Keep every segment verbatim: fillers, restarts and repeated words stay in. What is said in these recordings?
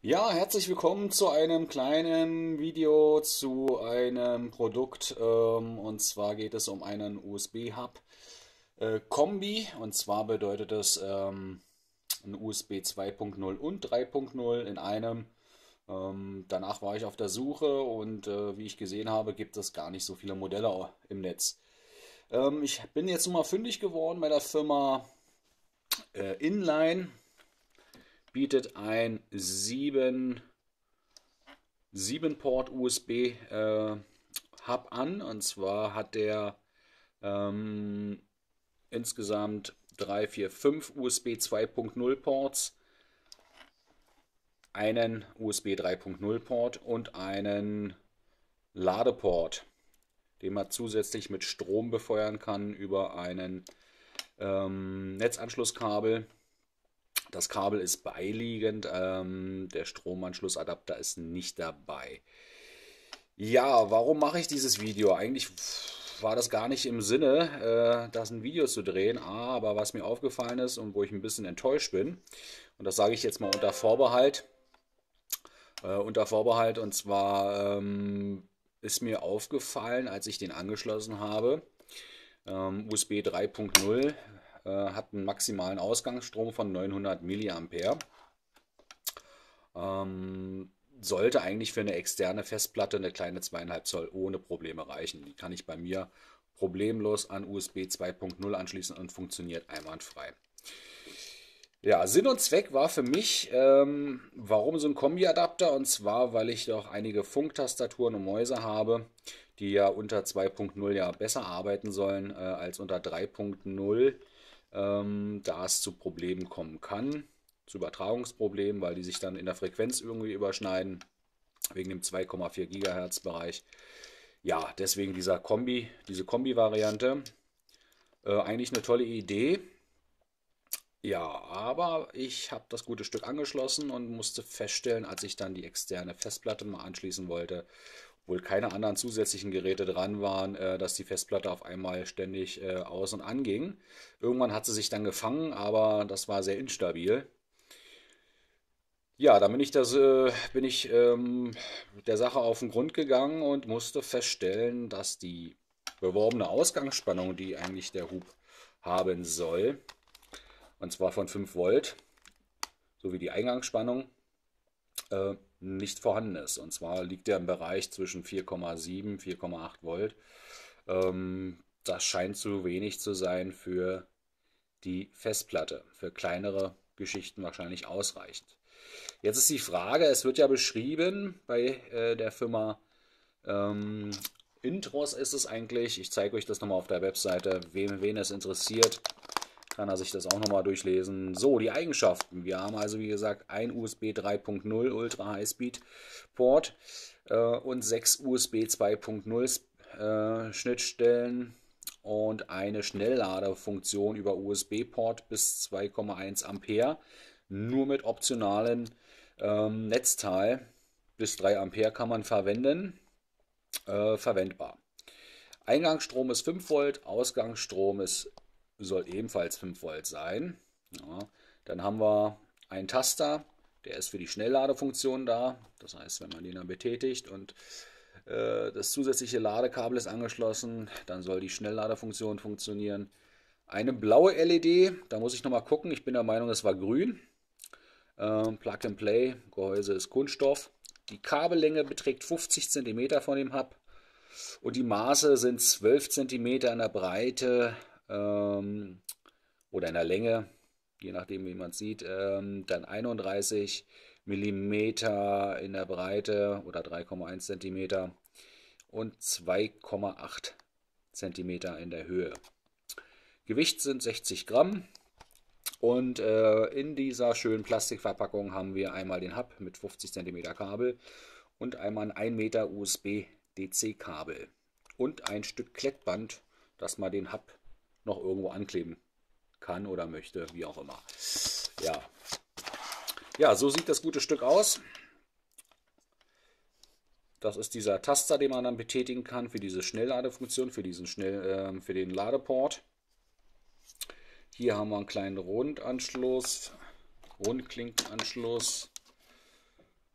Ja, herzlich willkommen zu einem kleinen Video zu einem Produkt. Ähm, und zwar geht es um einen U S B-Hub äh, Kombi. Und zwar bedeutet das ähm, ein U S B zwei Punkt null und drei Punkt null in einem. Ähm, danach war ich auf der Suche und äh, wie ich gesehen habe, gibt es gar nicht so viele Modelle im Netz. Ähm, ich bin jetzt mal fündig geworden bei der Firma äh, Inline. Bietet ein sieben sieben Port U S B äh, Hub an. Und zwar hat der ähm, insgesamt drei, vier, fünf U S B zwei Punkt null Ports, einen U S B drei Punkt null Port und einen Ladeport, den man zusätzlich mit Strom befeuern kann über einen ähm, Netzanschlusskabel. Das Kabel ist beiliegend, ähm, der Stromanschlussadapter ist nicht dabei. Ja, warum mache ich dieses Video? Eigentlich war das gar nicht im Sinne, äh, das ein Video zu drehen, aber was mir aufgefallen ist und wo ich ein bisschen enttäuscht bin, und das sage ich jetzt mal unter Vorbehalt, äh, unter Vorbehalt, und zwar ähm, ist mir aufgefallen, als ich den angeschlossen habe, ähm, U S B drei Punkt null äh, hat einen maximalen Ausgangsstrom von neunhundert Milliampere. Ähm, sollte eigentlich für eine externe Festplatte eine kleine zwei Komma fünf Zoll ohne Probleme reichen. Die kann ich bei mir problemlos an U S B zwei Punkt null anschließen und funktioniert einwandfrei. Ja, Sinn und Zweck war für mich, ähm, warum so ein Kombi-Adapter? Und zwar, weil ich doch einige Funktastaturen und Mäuse habe, die ja unter zwei Punkt null ja besser arbeiten sollen äh, als unter drei Punkt null, ähm, da es zu Problemen kommen kann, zu Übertragungsproblemen, weil die sich dann in der Frequenz irgendwie überschneiden, wegen dem zwei Komma vier Gigahertz Bereich. Ja, deswegen dieser Kombi, diese Kombi-Variante. Äh, eigentlich eine tolle Idee. Ja, aber ich habe das gute Stück angeschlossen und musste feststellen, als ich dann die externe Festplatte mal anschließen wollte, obwohl keine anderen zusätzlichen Geräte dran waren, äh, dass die Festplatte auf einmal ständig äh, aus- und anging. Irgendwann hat sie sich dann gefangen, aber das war sehr instabil. Ja, dann bin ich, das, äh, bin ich ähm, der Sache auf den Grund gegangen und musste feststellen, dass die beworbene Ausgangsspannung, die eigentlich der Hub haben soll, und zwar von fünf Volt, sowie die Eingangsspannung, äh, nicht vorhanden ist. Und zwar liegt der im Bereich zwischen vier Komma sieben und vier Komma acht Volt. Ähm, das scheint zu wenig zu sein für die Festplatte. Für kleinere Geschichten wahrscheinlich ausreichend. Jetzt ist die Frage, es wird ja beschrieben bei äh, der Firma ähm, Intros ist es eigentlich. Ich zeige euch das nochmal auf der Webseite. Wen, wen es interessiert, kann er sich das auch nochmal durchlesen. So, die Eigenschaften. Wir haben also wie gesagt ein U S B drei Punkt null Ultra High Speed Port äh, und sechs U S B zwei Punkt null äh, Schnittstellen und eine Schnellladefunktion über U S B-Port bis zwei Komma eins Ampere. Nur mit optionalen ähm, Netzteil bis drei Ampere kann man verwenden. Äh, verwendbar. Eingangsstrom ist fünf Volt, Ausgangsstrom ist, soll ebenfalls fünf Volt sein. Ja, dann haben wir einen Taster, der ist für die Schnellladefunktion da. Das heißt, wenn man den dann betätigt und äh, das zusätzliche Ladekabel ist angeschlossen, dann soll die Schnellladefunktion funktionieren. Eine blaue L E D, da muss ich nochmal gucken, ich bin der Meinung, es war grün. Äh, Plug and Play, Gehäuse ist Kunststoff. Die Kabellänge beträgt fünfzig Zentimeter von dem Hub. Und die Maße sind zwölf Zentimeter in der Breite ähm, oder in der Länge, je nachdem wie man es sieht, ähm, dann einunddreißig Millimeter in der Breite oder drei Komma eins Zentimeter und zwei Komma acht Zentimeter in der Höhe. Gewicht sind sechzig Gramm. Und äh, in dieser schönen Plastikverpackung haben wir einmal den Hub mit fünfzig Zentimeter Kabel und einmal ein ein Meter U S B-D C-Kabel und ein Stück Klettband, dass man den Hub noch irgendwo ankleben kann oder möchte, wie auch immer. Ja, ja, so sieht das gute Stück aus. Das ist dieser Taster, den man dann betätigen kann für diese Schnellladefunktion, für, diesen Schnell, äh, für den Ladeport. Hier haben wir einen kleinen Rundanschluss, Rundklinkenanschluss.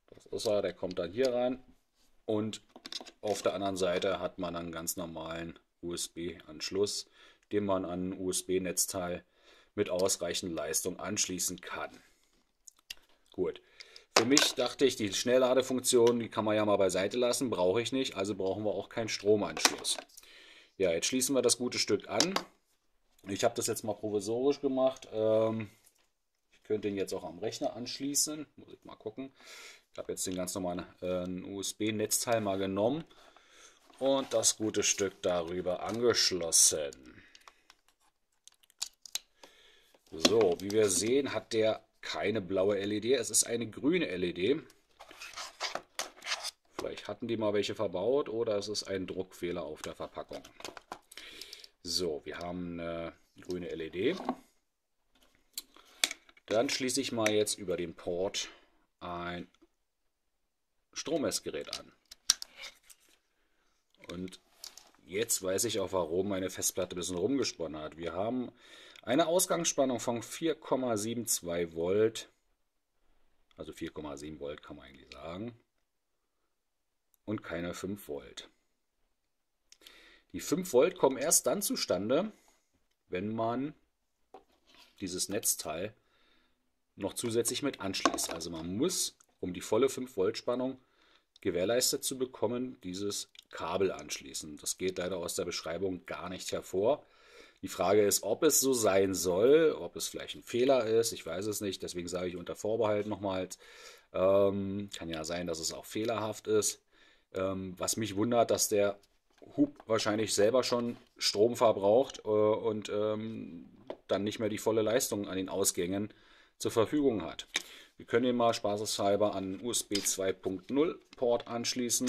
Das ist er, der kommt dann hier rein. Und auf der anderen Seite hat man einen ganz normalen U S B-Anschluss, den man an ein U S B-Netzteil mit ausreichend Leistung anschließen kann. Gut. Für mich dachte ich, die Schnellladefunktion, die kann man ja mal beiseite lassen, brauche ich nicht, also brauchen wir auch keinen Stromanschluss. Ja, jetzt schließen wir das gute Stück an. Ich habe das jetzt mal provisorisch gemacht. Ich könnte ihn jetzt auch am Rechner anschließen. Muss ich mal gucken. Ich habe jetzt den ganz normalen äh, U S B-Netzteil mal genommen und das gute Stück darüber angeschlossen. So, wie wir sehen, hat der keine blaue L E D, es ist eine grüne L E D. Vielleicht hatten die mal welche verbaut oder es ist ein Druckfehler auf der Verpackung. So, wir haben eine grüne L E D. Dann schließe ich mal jetzt über den Port ein Strommessgerät an. Und jetzt weiß ich auch, warum meine Festplatte ein bisschen rumgesponnen hat. Wir haben eine Ausgangsspannung von vier Komma zweiundsiebzig Volt, also vier Komma sieben Volt kann man eigentlich sagen, und keine fünf Volt. Die fünf Volt kommen erst dann zustande, wenn man dieses Netzteil noch zusätzlich mit anschließt. Also man muss, um die volle fünf Volt Spannung gewährleistet zu bekommen, dieses Kabel anschließen. Das geht leider aus der Beschreibung gar nicht hervor. Die Frage ist, ob es so sein soll, ob es vielleicht ein Fehler ist, ich weiß es nicht, deswegen sage ich unter Vorbehalt nochmals. Ähm, kann ja sein, dass es auch fehlerhaft ist. Ähm, was mich wundert, dass der Hub wahrscheinlich selber schon Strom verbraucht äh, und ähm, dann nicht mehr die volle Leistung an den Ausgängen zur Verfügung hat. Wir können ihn mal spaßeshalber an U S B zwei Punkt null Port anschließen.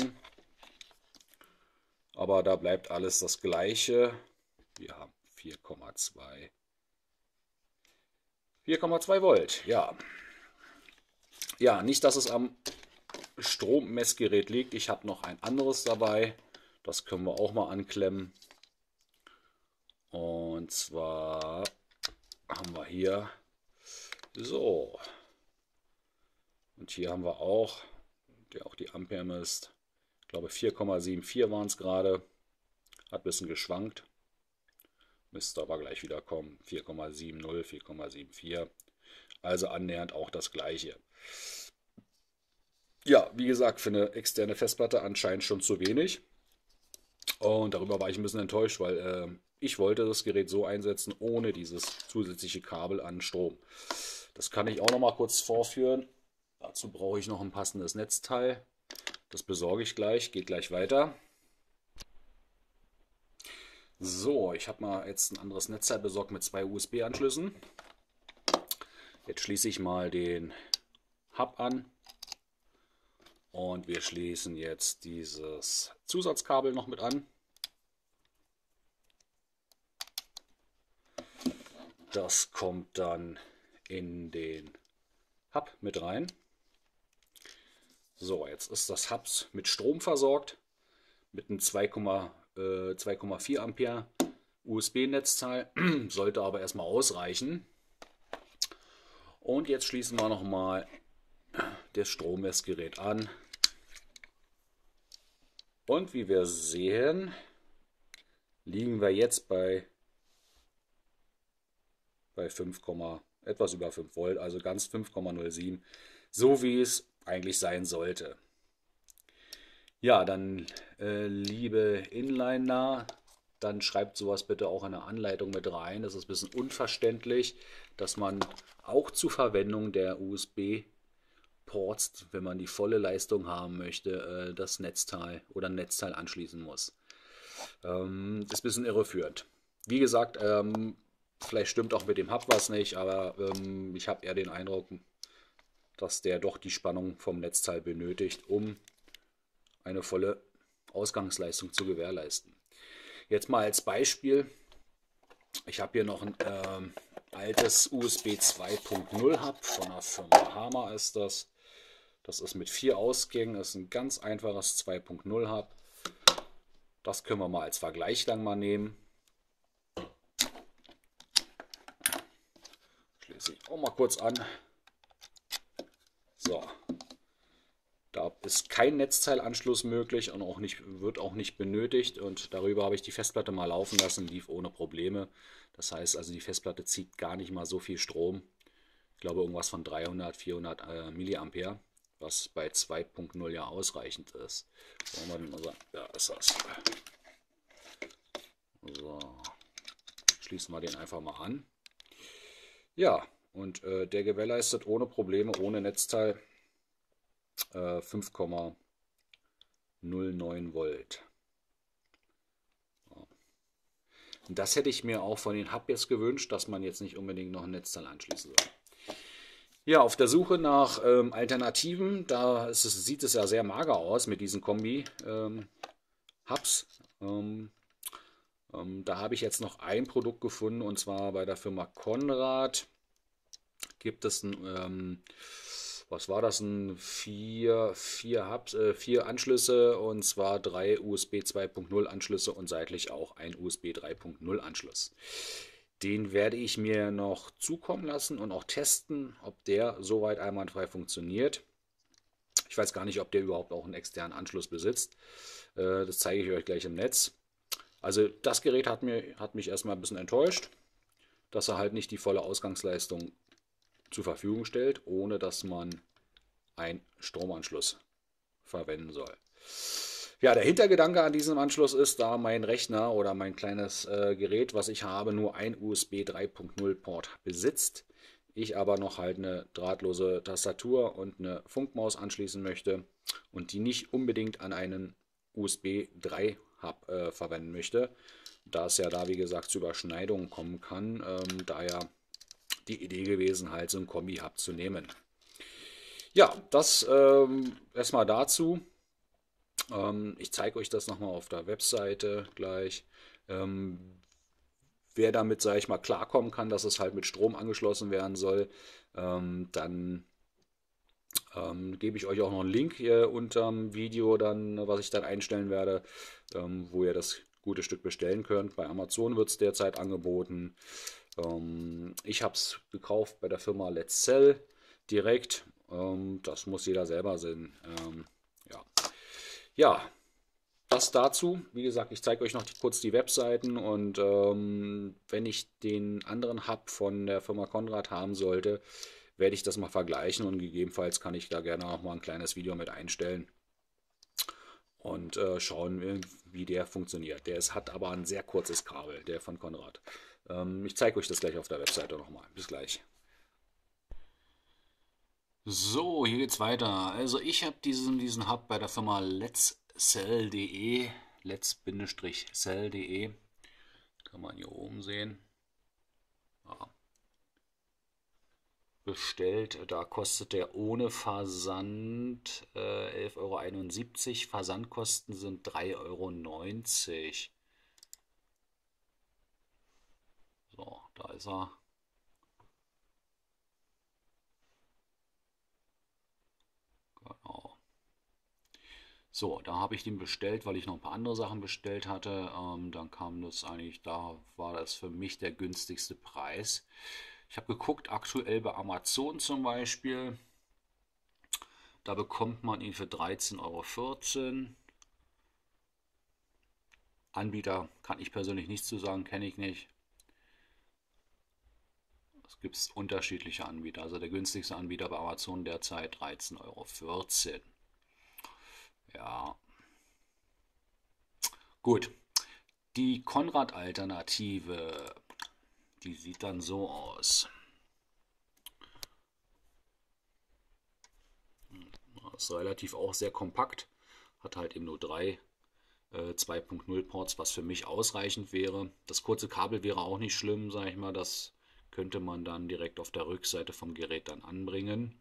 Aber da bleibt alles das gleiche. Wir haben vier Komma zwei Volt, ja. Ja, nicht, dass es am Strommessgerät liegt. Ich habe noch ein anderes dabei. Das können wir auch mal anklemmen. Und zwar haben wir hier so. Und hier haben wir auch, der auch die Ampere misst. Ich glaube vier Komma vierundsiebzig waren es gerade. Hat ein bisschen geschwankt. Müsste aber gleich wieder kommen. vier Komma siebzig, vier Komma vierundsiebzig. Also annähernd auch das gleiche. Ja, wie gesagt, für eine externe Festplatte anscheinend schon zu wenig. Und darüber war ich ein bisschen enttäuscht, weil äh, ich wollte das Gerät so einsetzen, ohne dieses zusätzliche Kabel an Strom. Das kann ich auch noch mal kurz vorführen. Dazu brauche ich noch ein passendes Netzteil. Das besorge ich gleich, geht gleich weiter. So, ich habe mal jetzt ein anderes Netzteil besorgt mit zwei U S B-Anschlüssen. Jetzt schließe ich mal den Hub an. Und wir schließen jetzt dieses Zusatzkabel noch mit an. Das kommt dann in den Hub mit rein. So, jetzt ist das Hub mit Strom versorgt. Mit einem zwei Komma vier Ampere U S B-Netzteil. Sollte aber erstmal ausreichen. Und jetzt schließen wir nochmal das Strommessgerät an. Und wie wir sehen, liegen wir jetzt bei, bei fünf, etwas über fünf Volt, also ganz fünf Komma null sieben, so wie es eigentlich sein sollte. Ja, dann äh, liebe Inliner, dann schreibt sowas bitte auch in der Anleitung mit rein. Das ist ein bisschen unverständlich, dass man auch zur Verwendung der U S B-Ports, wenn man die volle Leistung haben möchte, äh, das Netzteil oder ein Netzteil anschließen muss. Ähm, das ist ein bisschen irreführend. Wie gesagt, ähm, vielleicht stimmt auch mit dem Hub was nicht, aber ähm, ich habe eher den Eindruck, dass der doch die Spannung vom Netzteil benötigt, um eine volle Ausgangsleistung zu gewährleisten. Jetzt mal als Beispiel, ich habe hier noch ein ähm, altes U S B zwei Punkt null Hub von der Firma Hama ist das. Das ist mit vier Ausgängen, das ist ein ganz einfaches zwei Punkt null Hub. Das können wir mal als Vergleich dann mal nehmen. Schließe ich auch mal kurz an. So, ist kein Netzteilanschluss möglich und auch nicht, wird auch nicht benötigt. Und darüber habe ich die Festplatte mal laufen lassen, lief ohne Probleme. Das heißt also, die Festplatte zieht gar nicht mal so viel Strom. Ich glaube irgendwas von dreihundert, vierhundert äh, Milliampere, was bei zwei Punkt null ja ausreichend ist. Ja, ist das. So, schließen wir den einfach mal an. Ja, und äh, der gewährleistet ohne Probleme, ohne Netzteil äh, fünf Komma null neun Volt. So. Und das hätte ich mir auch von den Hub jetzt gewünscht, dass man jetzt nicht unbedingt noch ein Netzteil anschließen soll. Ja, auf der Suche nach ähm, Alternativen, da ist es, sieht es ja sehr mager aus mit diesen Kombi-Hubs. Ähm, ähm, da habe ich jetzt noch ein Produkt gefunden, und zwar bei der Firma Conrad gibt es ein, ähm, was war das, ein vier, vier, Hubs, äh, vier Anschlüsse, und zwar drei U S B zwei Punkt null Anschlüsse und seitlich auch ein U S B drei Punkt null Anschluss. Den werde ich mir noch zukommen lassen und auch testen, ob der soweit einwandfrei funktioniert. Ich weiß gar nicht, ob der überhaupt auch einen externen Anschluss besitzt. Das zeige ich euch gleich im Netz. Also das Gerät hat, mir, hat mich erstmal ein bisschen enttäuscht, dass er halt nicht die volle Ausgangsleistung zur Verfügung stellt, ohne dass man einen Stromanschluss verwenden soll. Ja, der Hintergedanke an diesem Anschluss ist, da mein Rechner oder mein kleines äh, Gerät, was ich habe, nur ein U S B drei Punkt null Port besitzt, ich aber noch halt eine drahtlose Tastatur und eine Funkmaus anschließen möchte und die nicht unbedingt an einen U S B drei Hub äh, verwenden möchte, da es ja da, wie gesagt, zu Überschneidungen kommen kann, ähm, daher die Idee gewesen, halt so einen Kombi-Hub zu nehmen. Ja, das ähm, erstmal dazu. Ähm, ich zeige euch das nochmal auf der Webseite gleich. Ähm, wer damit, sage ich mal, klarkommen kann, dass es halt mit Strom angeschlossen werden soll, ähm, dann ähm, gebe ich euch auch noch einen Link hier unterm Video, dann, was ich dann einstellen werde, ähm, wo ihr das gute Stück bestellen könnt. Bei Amazon wird es derzeit angeboten. Ähm, ich habe es gekauft bei der Firma Let's Sell direkt. Ähm, das muss jeder selber sehen. Ähm, ja. ja, das dazu. Wie gesagt, ich zeige euch noch die, kurz die Webseiten, und ähm, wenn ich den anderen Hub von der Firma Conrad haben sollte, werde ich das mal vergleichen, und gegebenenfalls kann ich da gerne auch mal ein kleines Video mit einstellen und äh, schauen, wie der funktioniert. Der ist, hat aber ein sehr kurzes Kabel, der von Conrad. Ähm, ich zeige euch das gleich auf der Webseite nochmal. Bis gleich. So, hier geht's weiter. Also ich habe diesen, diesen Hub bei der Firma Let's Sell punkt de, let's-sell punkt de, kann man hier oben sehen. Ja. Bestellt, da kostet der ohne Versand äh, elf Euro einundsiebzig, Versandkosten sind drei Euro neunzig. So, da ist er. Genau. So, da habe ich den bestellt, weil ich noch ein paar andere Sachen bestellt hatte. Ähm, dann kam das eigentlich, da war das für mich der günstigste Preis. Ich habe geguckt, aktuell bei Amazon zum Beispiel, da bekommt man ihn für dreizehn Euro vierzehn. Anbieter kann ich persönlich nichts zu sagen, kenne ich nicht. Es gibt unterschiedliche Anbieter. Also der günstigste Anbieter bei Amazon derzeit dreizehn Euro vierzehn. Ja. Gut. Die Conrad-Alternative, die sieht dann so aus. Ist relativ auch sehr kompakt. Hat halt eben nur drei äh, zwei Punkt null Ports, was für mich ausreichend wäre. Das kurze Kabel wäre auch nicht schlimm, sage ich mal. Das könnte man dann direkt auf der Rückseite vom Gerät dann anbringen.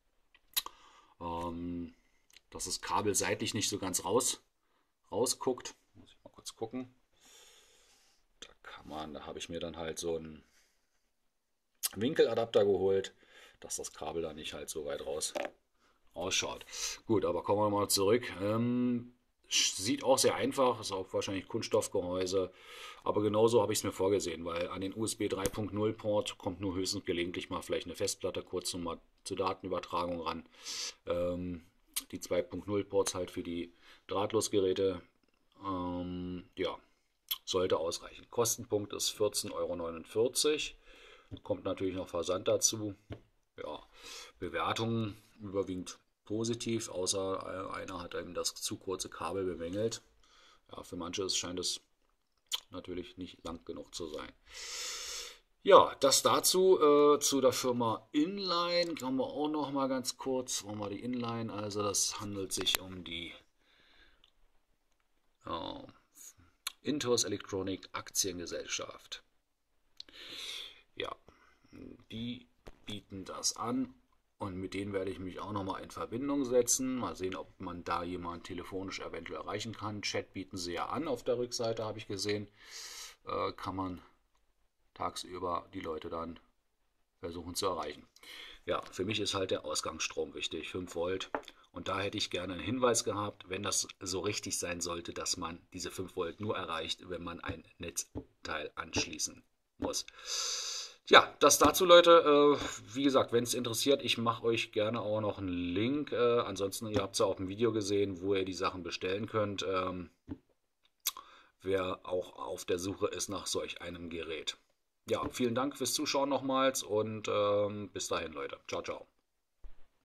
Ähm, dass das Kabel seitlich nicht so ganz raus, rausguckt. Muss ich mal kurz gucken. Da kann man, da habe ich mir dann halt so einen Winkeladapter geholt, dass das Kabel da nicht halt so weit raus ausschaut. Gut, aber kommen wir mal zurück. Ähm, sieht auch sehr einfach, ist auch wahrscheinlich Kunststoffgehäuse, aber genauso habe ich es mir vorgesehen, weil an den U S B drei Punkt null Port kommt nur höchstens gelegentlich mal vielleicht eine Festplatte kurz mal zur Datenübertragung ran. Ähm, die zwei Punkt null Ports halt für die Drahtlosgeräte. Ähm, ja, sollte ausreichen. Kostenpunkt ist vierzehn Euro neunundvierzig. Kommt natürlich noch Versand dazu. Ja, Bewertungen überwiegend positiv, außer einer hat eben das zu kurze Kabel bemängelt. Ja, für manche scheint es natürlich nicht lang genug zu sein. Ja, das dazu äh, zu der Firma Inline. Kommen wir auch noch mal ganz kurz. Wollen wir die Inline? Also das handelt sich um die äh, Intus Electronic Aktiengesellschaft. Ja, die bieten das an und mit denen werde ich mich auch noch mal in Verbindung setzen. Mal sehen, ob man da jemanden telefonisch eventuell erreichen kann. Chat bieten sie ja an auf der Rückseite, habe ich gesehen. Äh, kann man tagsüber die Leute dann versuchen zu erreichen. Ja, für mich ist halt der Ausgangsstrom wichtig, fünf Volt. Und da hätte ich gerne einen Hinweis gehabt, wenn das so richtig sein sollte, dass man diese fünf Volt nur erreicht, wenn man ein Netzteil anschließen muss. Ja, das dazu, Leute. Äh, wie gesagt, wenn es interessiert, ich mache euch gerne auch noch einen Link. Äh, ansonsten, ihr habt es ja auch im Video gesehen, wo ihr die Sachen bestellen könnt. Ähm, wer auch auf der Suche ist nach solch einem Gerät. Ja, vielen Dank fürs Zuschauen nochmals und ähm, bis dahin, Leute. Ciao, ciao.